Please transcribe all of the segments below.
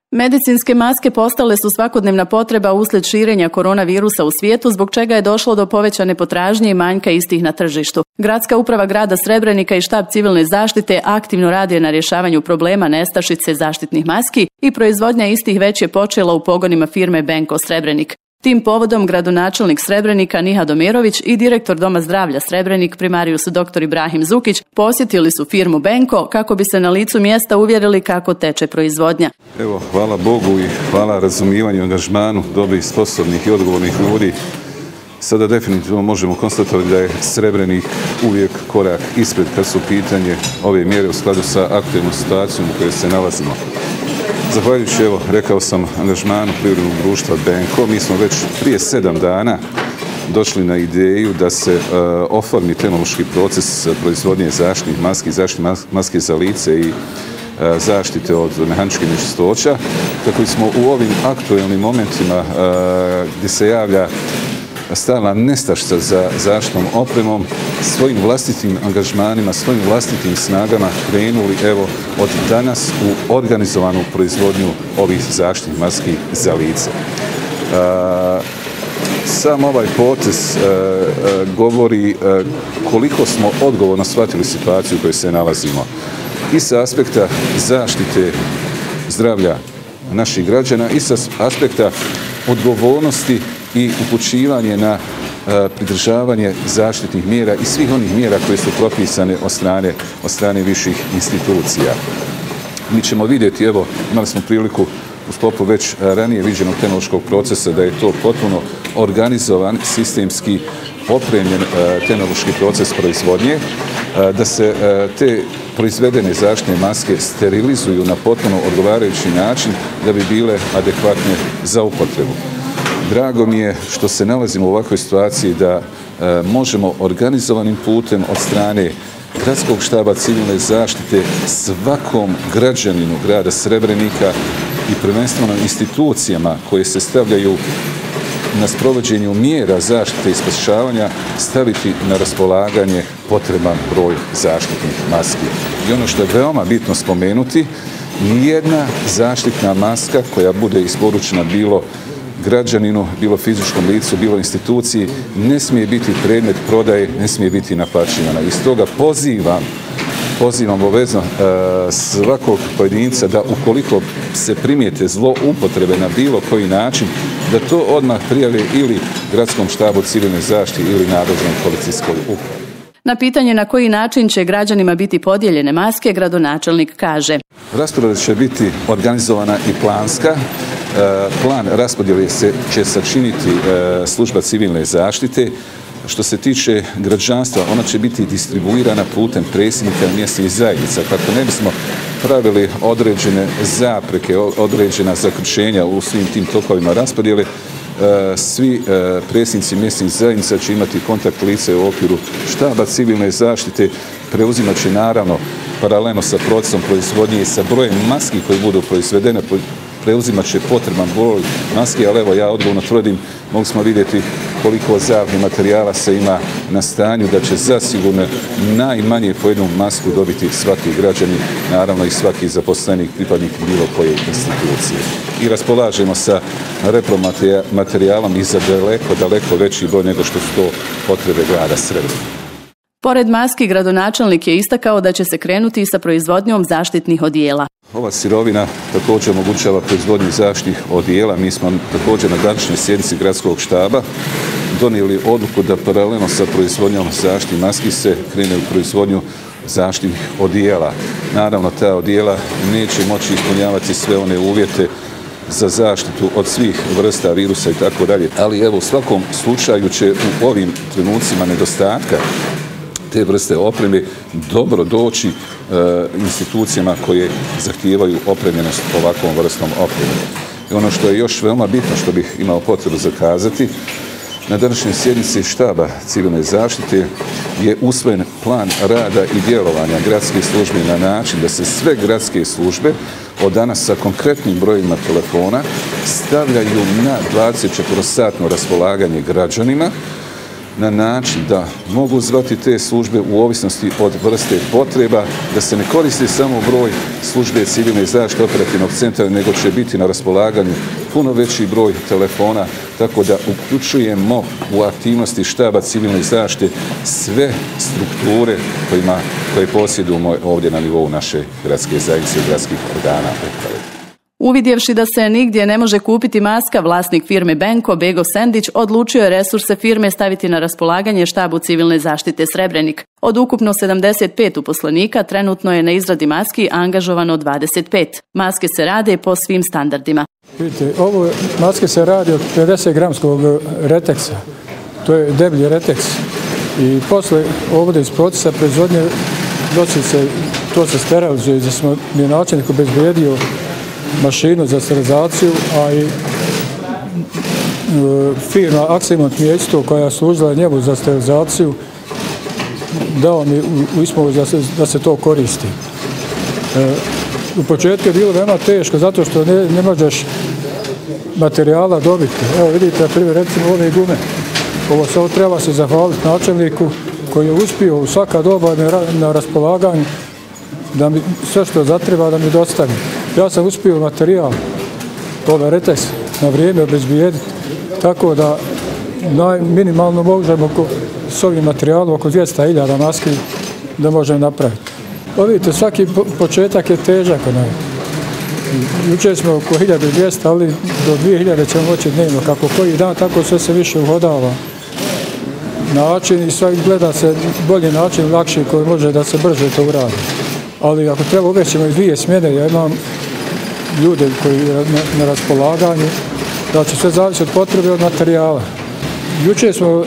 Medicinske maske postale su svakodnevna potreba uslijed širenja koronavirusa u svijetu, zbog čega je došlo do povećane potražnje i manjka istih na tržištu. Gradska uprava grada Srebrenika i štab civilne zaštite aktivno rade na rješavanju problema nestašice zaštitnih maski i proizvodnja istih već je počela u pogonima firme Benko Srebrenik. Tim povodom gradonačelnik Srebrenika Nihat Omerović i direktor Doma zdravlja Srebrenik primarijus dr. Ibrahim Zukić posjetili su firmu Benko kako bi se na licu mjesta uvjerili kako teče proizvodnja. Evo, hvala Bogu i hvala razumijevanju i angažmanu dobrih, sposobnih i odgovornih ljudi. Sada definitivno možemo konstatovati da je Srebrenik uvijek korak ispred kad su pitanje ove mjere u skladu sa aktualnom situacijom u kojoj se nalazimo. Zahvaljujući, evo, rekao sam, angažmanu privrednog društva Benko, mi smo već prije 7 dana došli na ideju da se oformi tehnološki proces proizvodnje zaštitnih maski za lice i zaštite od mehaničkih nečistoća, kako smo u ovim aktualnim momentima gdje se javlja stalna nestašica za zaštitnom opremom, svojim vlastitim angažmanima, svojim vlastitim snagama krenuli evo od danas u organizovanu proizvodnju ovih zaštitnih maski za lice. Sam ovaj potez govori koliko smo odgovorno shvatili situaciju u kojoj se nalazimo. I sa aspekta zaštite zdravlja naših građana i sa aspekta odgovornosti i upućivanje na pridržavanje zaštitnih mjera i svih onih mjera koje su propisane od strane viših institucija. Mi ćemo vidjeti, evo, imali smo priliku u sklopu već ranije viđenog tehnološkog procesa da je to potpuno organizovan, sistemski opremljen tehnološki proces proizvodnje, da se te proizvedene zaštitne maske sterilizuju na potpuno odgovarajući način da bi bile adekvatne za upotrebu. Drago mi je što se nalazimo u ovakvoj situaciji da možemo organizovanim putem od strane Gradskog štaba civilne zaštite svakom građaninu grada Srebrenika i prvenstveno institucijama koje se stavljaju na sprovođenju mjera zaštite i spašavanja staviti na raspolaganje potreban broj zaštitnih maski. I ono što je veoma bitno spomenuti, nijedna zaštitna maska koja bude isporučena bilo građaninu, bilo fizičkom licu, bilo instituciji, ne smije biti predmet prodaje, ne smije biti naplaćivana. I stoga pozivam obavezno svakog pojedinca da ukoliko se primijete zloupotrebe na bilo koji način, da to odmah prijave ili Gradskom štabu civilne zaštite ili nadležnoj policijskoj upravi. Na pitanje na koji način će građanima biti podijeljene maske, gradonačelnik kaže: Raspodjela će biti organizovana i planska. Plan raspodjele će sačiniti služba civilne zaštite. Što se tiče građanstva, ona će biti distribuirana putem predsjednika mjesnih zajednica, kako ne bismo pravili određene zapreke, određena zakrčenja u svim tim tokovima raspodjele. Svi predsjednici mjesnih zajednica će imati kontakt lice u okviru štaba civilne zaštite, preuzimat će naravno paralelno sa procesom proizvodnje i sa brojem maski koje budu proizvedene, preuzimat će potreban broj maski, ali evo ja odgovorno tvrdim, mogli smo vidjeti koliko zalihnih materijala se ima na stanju, da će zasigurno najmanje po jednu masku dobiti svaki građanin, naravno i svaki zaposlenik, pripadnik bilo koje institucije. I raspolažemo sa repromaterijalom i za daleko veći broj nego što su to potrebe grada Srebrenika. Pored maski, gradonačelnik je istakao da će se krenuti sa proizvodnjom zaštitnih odijela. Ova sirovina također omogućava proizvodnju zaštitnih odijela. Mi smo također na današnjoj sjednici Gradskog štaba donijeli odluku da paralelno sa proizvodnjom zaštitnih maski se krene u proizvodnju zaštitnih odijela. Naravno, ta odijela neće moći ispunjavati sve one uvjete za zaštitu od svih vrsta virusa i tako dalje. Ali evo, u svakom slučaju će u ovim trenucima nedostatka te vrste opreme dobro doći institucijama koje zahtijevaju opremljenost ovakvom vrstom opreme. I ono što je još veoma bitno, što bih imao potrebu zakazati, na današnjoj sjednici štaba civilne zaštite je usvojen plan rada i djelovanja gradskih službi na način da se sve gradske službe od danas sa konkretnim brojima telefona stavljaju na 24-satno raspolaganje građanima na način da mogu zvati te službe u ovisnosti od vrste potreba, da se ne koristi samo broj službe civilne zaštite operativnog centra, nego će biti na raspolaganju puno veći broj telefona, tako da uključujemo u aktivnosti štaba civilne zaštite sve strukture koje posjedujemo ovdje na nivou naše gradske zajednice i gradskih organa uprave. Uvidjevši da se nigdje ne može kupiti maska, vlasnik firme Benko, Bego Sendić, odlučio je resurse firme staviti na raspolaganje štabu civilne zaštite Srebrenik. Od ukupno 75 uposlenika trenutno je na izradi maski angažovano 25. Maske se rade po svim standardima. Vidite, ovo maske se radi od 50 gramskog reteksa. To je deblji reteks. I posle ovdje iz procesa proizvodnje to se sterilizuje, gdje smo mi načelnik obezbijedio mašinu za sterilizaciju, a i firma Aksimont mjesto koja je služila njemu za sterilizaciju dao mi u ispomoć da se to koristi. U početku je bilo veoma teško zato što ne možeš materijala dobiti. Evo vidite, na primjer, recimo ove gume. Ovo treba se zahvaliti načelniku koji je uspio u svaka doba na raspolaganju da mi sve što zatreba da mi dostavi. Ja sam uspio materijal, ovaj reteks, na vrijeme obezbijediti, tako da minimalno možemo s ovim materijalom oko 200.000 maski da možemo napraviti. Vidite, svaki početak je težak. Jučer smo oko 1200, ali do 2000 ćemo moći dnevno. Kako koji dan, tako sve se više uhodava. Način i svaki gleda se bolji način, lakši koji može da se brže to uradi. Ali ako treba uvijek ćemo i 2 smjene, ja imam ljude koji na raspolaganju, da će sve zavisi od potrebe od materijala. Jučer smo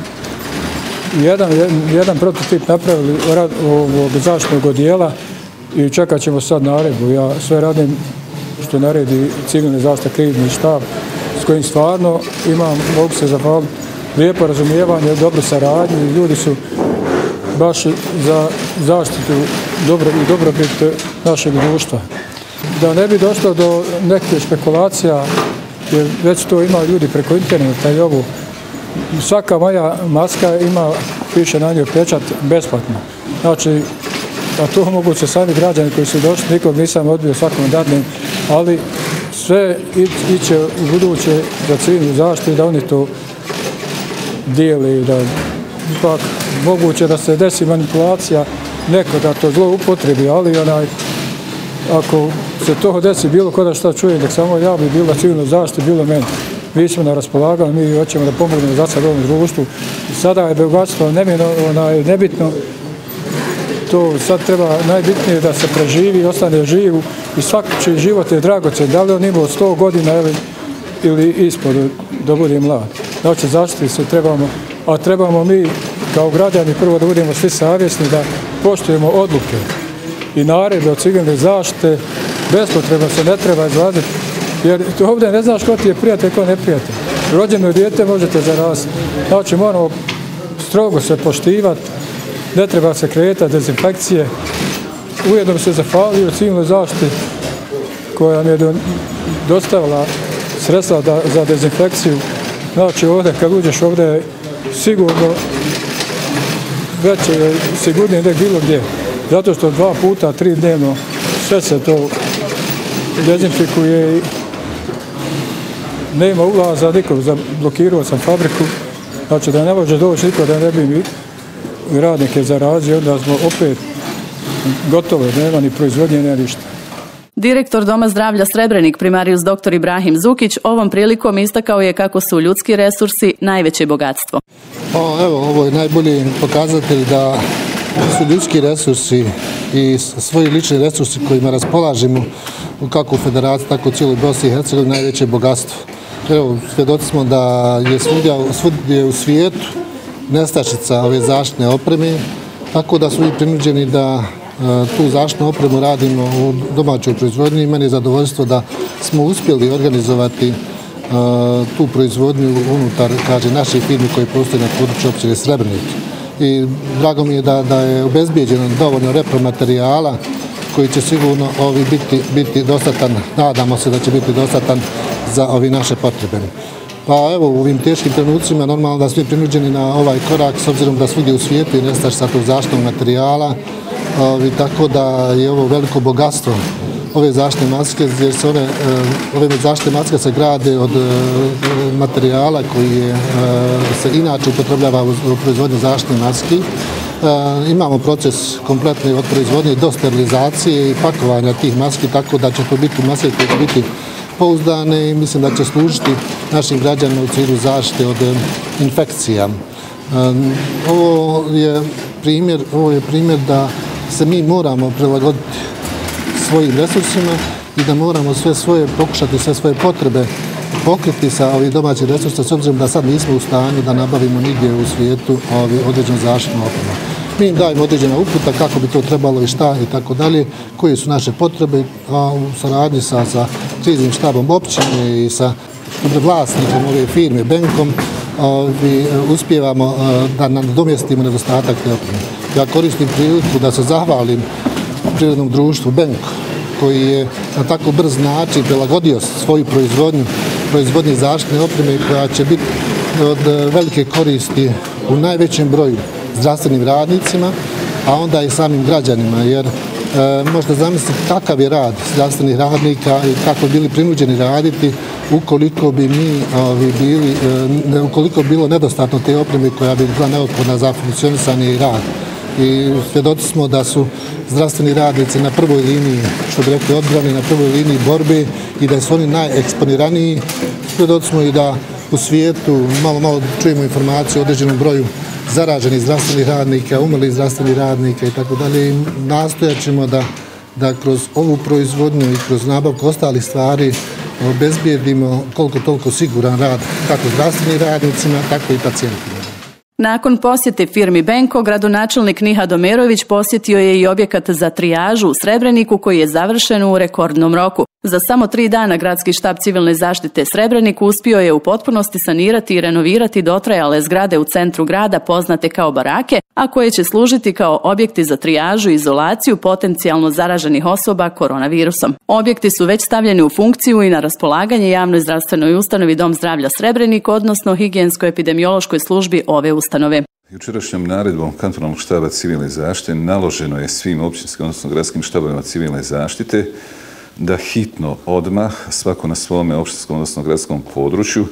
jedan prototip napravili ovog zaštitnog odijela i čekat ćemo sad naredbu. Ja sve radim što naredi civilne zaštite krizni štab s kojim stvarno mogu se zahvaliti, lijepo razumijevanje, dobru saradnju i ljudi su baš za zaštitu i dobrobit našeg društva. Da ne bi došlo do neke špekulacija, jer već to ima ljudi preko interneta i ovo, svaka moja maska piše na njoj pečat besplatno. Znači, a to mogu se sami građani koji su došli, nikog nisam odbio, svakom dadnem, ali sve iće u buduće za civilnu zaštitu da oni to dijeli, da ipak moguće da se desi manipulacija, neko da to zloupotrebi, ali ako se to desi bilo ko da šta čuje, da samo ja bi bilo civilnu zaštitu, bilo meni. Mi smo na raspolaganju, mi hoćemo da pomognemo za sad ovom društvu. Sada je bogatstvo nebitno, to sad treba najbitnije da se preživi, ostane živ i svaki život je dragocen, da li on imao 100 godina ili ispod da bude mlad. Znači zaštiti se trebamo mi kao građani prvo da budemo svi savjesni, da poštujemo odluke i naredbe od civilne zaštite, bespotrebno se ne treba izlaziti, jer ovdje ne znaš ko ti je prijatelj, ko neprijatelj. Rođeno dijete možete zaraziti. Znači moramo strogo se poštivati, ne treba se kretati, dezinfekcije. Ujedno bi se zahvalio civilnoj zaštiti koja mi je dostavila sredstva za dezinfekciju. Znači ovdje, kad uđeš ovdje, sigurno već je sigurnije nek bilo gdje. Zato što 2 puta, 3 dnevno sve se to dezinfikuje i nema ulaza nikog, zablokirao sam fabriku, znači da ne može doći niko da ne bi mi radnike zarazio, onda smo opet gotovo, nema ni proizvodnje, nema ništa. Direktor Doma zdravlja Srebrenik, primarijus dr. Ibrahim Zukić, ovom prilikom istakao je kako su ljudski resursi najveće bogatstvo. Evo, ovo je najbolji pokazatelj da su ljudski resursi i svoji lični resursi kojima raspolažemo kako u Federaciji, tako u cijeloj Bosni i Hercegovini najveće bogatstvo. Evo, svjedoci smo da je svugdje u svijetu nestašica ove zaštitne opreme, tako da smo i prinuđeni da tu zaštitnu opremu radimo u domaćoj proizvodnji. Meni je zadovoljstvo da smo uspjeli organizovati tu proizvodnju unutar, naših firmi koje postoje na području općine Srebrenik. I drago mi je da je obezbijeđeno dovoljno repromaterijala koji će sigurno biti dostatan, nadamo se da će biti dostatan za ovi naše potrebe. Pa evo, u ovim teškim trenucima normalno da smo prinuđeni na ovaj korak s obzirom da svugdje u svijetu je nestašica tog zaštitnog materijala, tako da je ovo veliko bogatstvo ove zaštitne maske, jer se ove zaštitne maske se grade od materijala koji se inače upotrebljava u proizvodnji zaštitnih maski. Imamo proces kompletni od proizvodnje do sterilizacije i pakovanja tih maski, tako da će to biti maske koje će biti pouzdane i mislim da će služiti našim građanima u cilju zaštite od infekcija. Ovo je primjer da se mi moramo prilagoditi svojim resursima i da moramo pokušati sve svoje potrebe pokriti sa ovih domaćih resursa, s obzirom da sad nismo u stanju da nabavimo nigdje u svijetu određenu zaštitnu opremu. Mi im dajemo određena uputa kako bi to trebalo i šta i tako dalje, koje su naše potrebe, a u saradnji sa kriznim štabom općine i sa vlasnikom ove firme Benkom uspijevamo da nadomjestimo nedostatak te opreme. Ja koristim priliku da se zahvalim privrednom društvu Benko, koji je na tako brz način prilagodio svoju proizvodnji zaštitne opreme koja će biti od velike koristi u najvećem broju zdravstvenim radnicima, a onda i samim građanima, jer možda zamisliti kakav je rad zdravstvenih radnika i kako bi bili prinuđeni raditi ukoliko bi ukoliko bi bilo nedostatno te opreme koja bi bila neophodna za funkcionisanje i rad. I svjedoci smo da su zdravstveni radnici na prvoj liniji, što bi rekli, odbrane, na prvoj liniji borbe i da su oni najeksponiraniji. Svjedoci smo i da u svijetu malo čujemo informaciju o određenom broju zaraženih zdravstvenih radnika, umrlih zdravstvenih radnika i tako dalje. Nastojat ćemo da kroz ovu proizvodnju i kroz nabavku ostalih stvari obezbijedimo koliko toliko siguran rad kako zdravstvenim radnicima, tako i pacijentima. Nakon posjete firmi Benko, gradonačelnik Nihat Omerović posjetio je i objekat za trijažu u Srebreniku koji je završen u rekordnom roku. Za samo 3 dana Gradski štab civilne zaštite Srebrenik uspio je u potpunosti sanirati i renovirati dotrajale zgrade u centru grada poznate kao barake, a koje će služiti kao objekti za trijažu i izolaciju potencijalno zaraženih osoba koronavirusom. Objekti su već stavljeni u funkciju i na raspolaganje javnoj zdravstvenoj ustanovi Dom zdravlja Srebrenik, odnosno higijensko-epidemiološkoj službi ove ustanove. Jučerašnjom naredbom kantonalnog štaba civilne zaštite naloženo je svim općinskim, odnosno gradskim štabovima civilne zaštite da hitno, odmah, svako na svome općinskom, odnosno gradskom području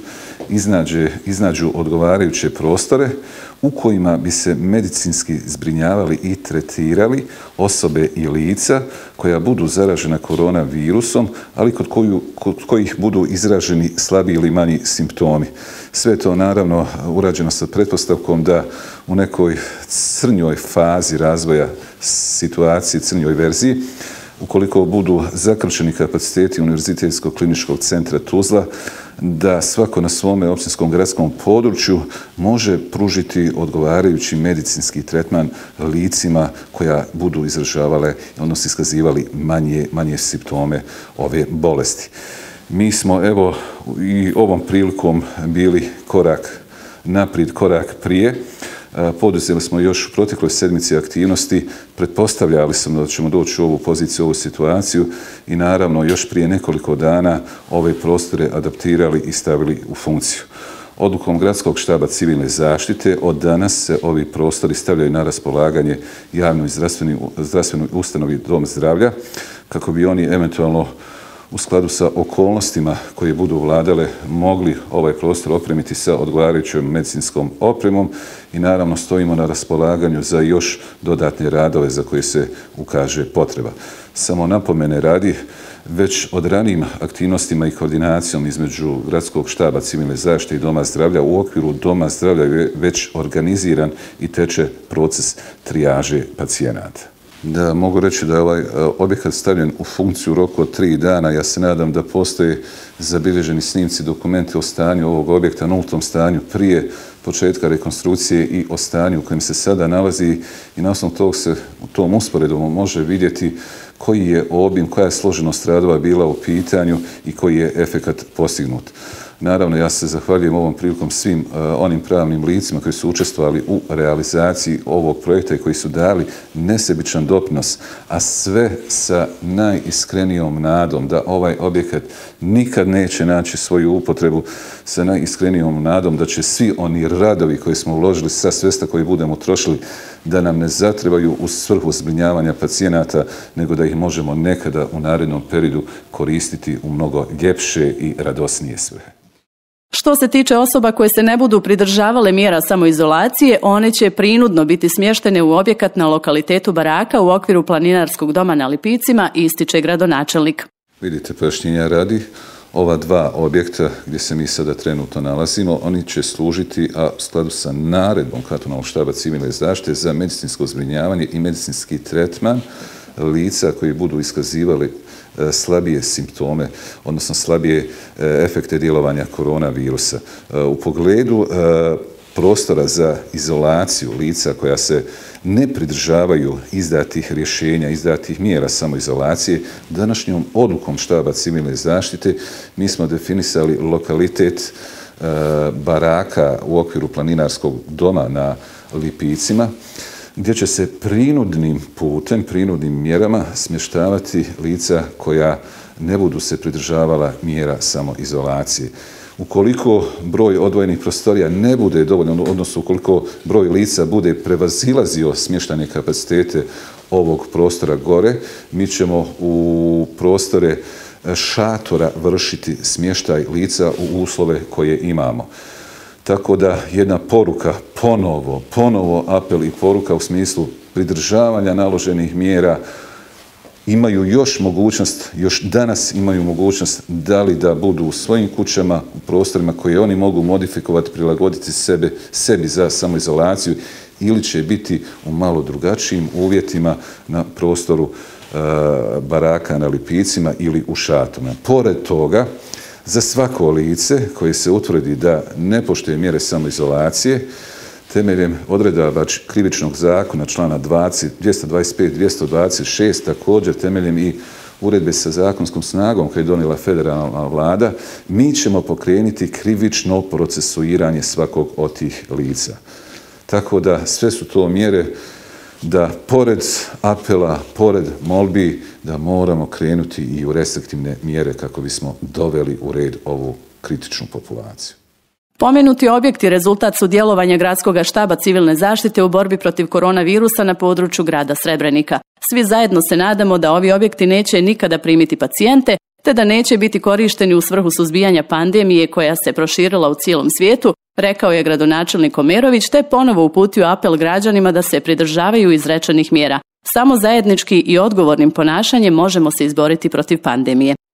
iznađu odgovarajuće prostore u kojima bi se medicinski zbrinjavali i tretirali osobe i lica koja budu zaražena koronavirusom, ali kod kojih budu izraženi slabiji ili manji simptomi. Sve to naravno urađeno sa pretpostavkom da u nekoj crnjoj fazi razvoja situacije, crnjoj verziji, ukoliko budu zakrčeni kapaciteti Univerzitetskog kliničkog centra Tuzla, da svako na svome općinskom gradskom području može pružiti odgovarajući medicinski tretman licima koja budu izražavale, odnosno iskazivali manje simptome ove bolesti. Mi smo evo i ovom prilikom bili korak naprijed, korak prije. Poduzeli smo još u protekloj sedmici aktivnosti, pretpostavljali smo da ćemo doći u ovu poziciju, u ovu situaciju i naravno još prije nekoliko dana ove prostore adaptirali i stavili u funkciju. Odlukom Gradskog štaba civilne zaštite od danas se ovi prostori stavljaju na raspolaganje javnoj zdravstvenoj ustanovi Dom zdravlja kako bi oni eventualno u skladu sa okolnostima koje budu vladale mogli ovaj prostor opremiti sa odgovarajućom medicinskom opremom i naravno stojimo na raspolaganju za još dodatne radove za koje se ukaže potreba. Samo napomene radi, već od ranijim aktivnostima i koordinacijom između Gradskog štaba civilne zaštite i Doma zdravlja u okviru Doma zdravlja je već organiziran i teče proces trijaže pacijenata. Da, mogu reći da je ovaj objekat stavljen u funkciju u roku od 3 dana. Ja se nadam da postoje zabilježeni snimci, dokumenti o stanju ovog objekta, nultom stanju prije početka rekonstrukcije i o stanju u kojem se sada nalazi i na osnovu tog se u tom usporedbom može vidjeti koji je obim, koja je složenost radova bila u pitanju i koji je efekat postignut. Naravno, ja se zahvaljujem ovom prilikom svim onim pravnim licima koji su učestvovali u realizaciji ovog projekta i koji su dali nesebičan doprinos, a sve sa najiskrenijom nadom da ovaj objekat nikad neće naći svoju upotrebu, sa najiskrenijom nadom da će svi oni radovi koji smo uložili, sva sredstva koje budemo trošili, da nam ne zatrebaju u svrhu zbrinjavanja pacijenata, nego da ih možemo nekada u narednom periodu koristiti u mnogo ljepše i radosnije svrhe. Što se tiče osoba koje se ne budu pridržavale mjera samoizolacije, one će prinudno biti smještene u objekat na lokalitetu Baraka u okviru planinarskog doma na Lipicima, ističe gradonačelnik. Vidite, pojašnjenja radi, ova dva objekta gdje se mi sada trenutno nalazimo, oni će služiti, a u skladu sa naredbom Kantonalnog štaba civilne zaštite, za medicinsko zbrinjavanje i medicinski tretman lica koji budu iskazivali slabije simptome, odnosno slabije efekte djelovanja koronavirusa. U pogledu prostora za izolaciju lica koja se ne pridržavaju izdatih rješenja, izdatih mjera samoizolacije, današnjom odlukom štaba civilne zaštite mi smo definisali lokalitet Baraka u okviru planinarskog doma na Lipicima, gdje će se prinudnim putem, prinudnim mjerama smještavati lica koja ne budu se pridržavala mjera samoizolacije. Ukoliko broj odvojenih prostorija ne bude dovoljno, odnosno ukoliko broj lica bude prevazilazio smještajne kapacitete ovog prostora gore, mi ćemo u prostore šatora vršiti smještaj lica u uslove koje imamo. Tako da jedna poruka, ponovo apel i poruka u smislu pridržavanja naloženih mjera, imaju još mogućnost, još danas imaju mogućnost da li da budu u svojim kućama, u prostorima koje oni mogu modifikovati, prilagoditi sebi za samoizolaciju, ili će biti u malo drugačijim uvjetima na prostoru Baraka na Lipicima ili u šatorima. Pored toga, za svako lice koje se utvrdi da ne poštuje mjere samoizolacije, temeljem odredaba krivičnog zakona člana 225, 226, također temeljem i uredbe sa zakonskom snagom koje je donijela federalna vlada, mi ćemo pokrenuti krivično procesuiranje svakog od tih lica. Tako da sve su to mjere da pored apela, pored molbi, da moramo krenuti i u restriktivne mjere kako bismo doveli u red ovu kritičnu populaciju. Pomenuti objekti rezultat su djelovanja Gradskog štaba civilne zaštite u borbi protiv koronavirusa na području grada Srebrenika. Svi zajedno se nadamo da ovi objekti neće nikada primiti pacijente, te da neće biti korišteni u svrhu suzbijanja pandemije koja se proširila u cijelom svijetu, rekao je gradonačelnik Omerović, te ponovo uputio apel građanima da se pridržavaju izrečenih mjera. Samo zajednički i odgovornim ponašanjem možemo se izboriti protiv pandemije.